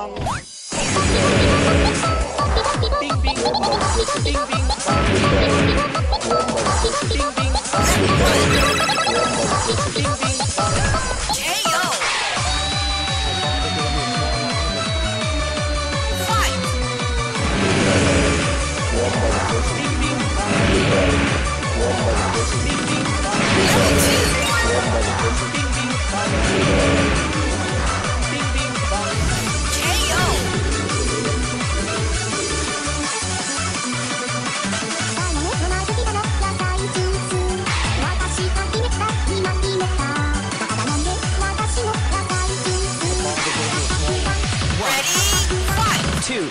bong. Bing bing bong. Bing bing bong. Bing bing bong. Bing bing bong. KO. Fight. Bing bing bong. Bing bing bong. Level 2. Bing bing bong. Bing bing bong. KO. Ready, fight. 2.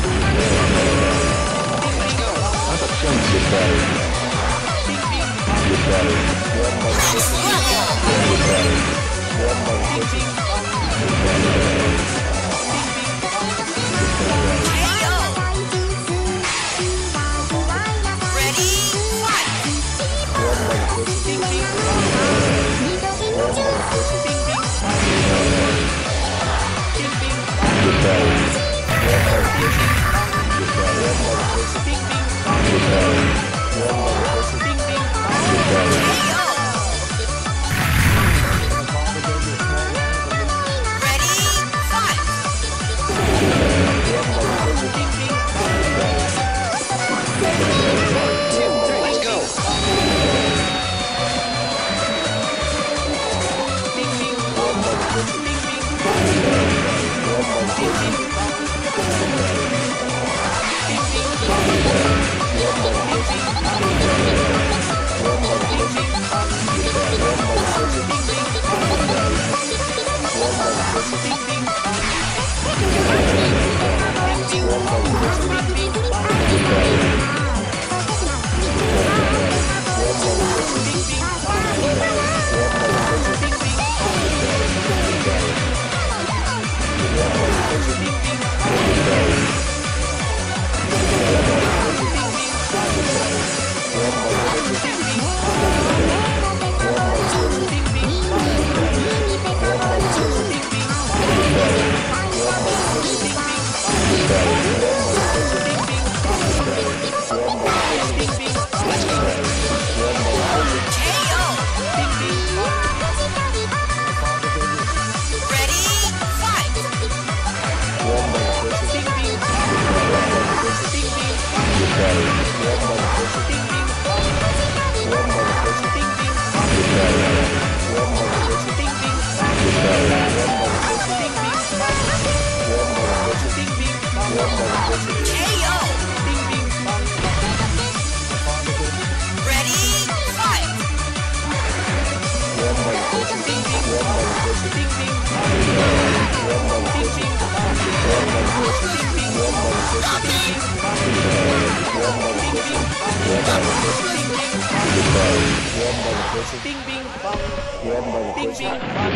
Bing bing bong. Bing bing bong.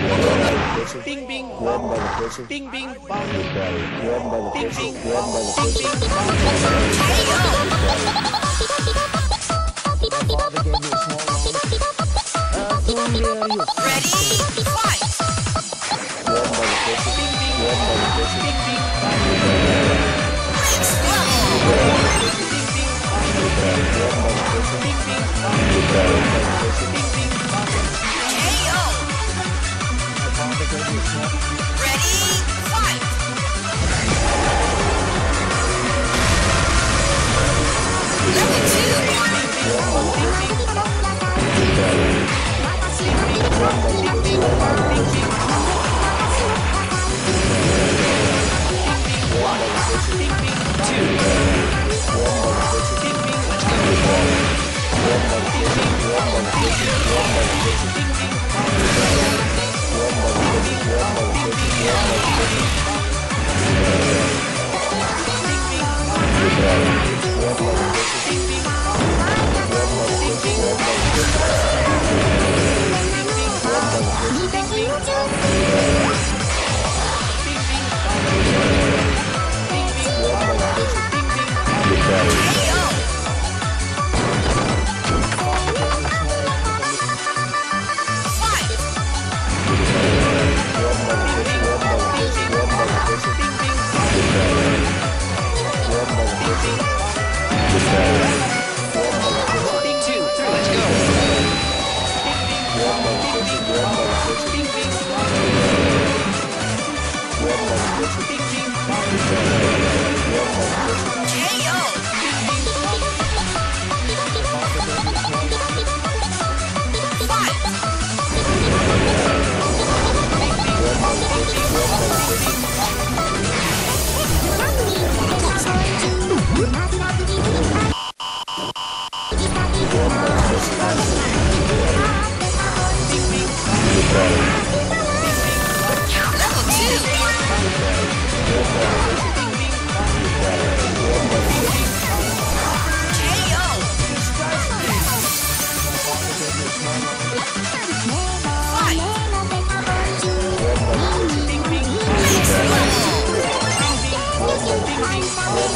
Bing bing bong. Bing bing bong. Bing bing bong. Bing bing bong. Ready, fight. Bing bing bong. Bing bing bong. Next level. Bing bing bong. Bing bing bong. Bing bing bong. KO. Ready, fight. Level 2. Bing bing bong. Bing bing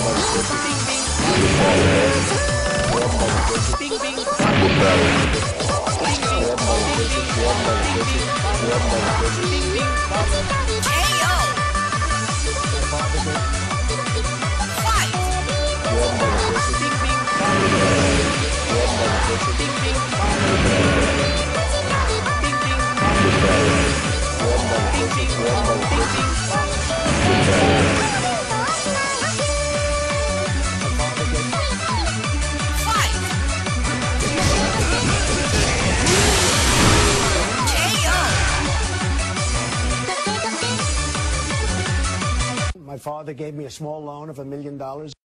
My father gave me a small loan of $1 million.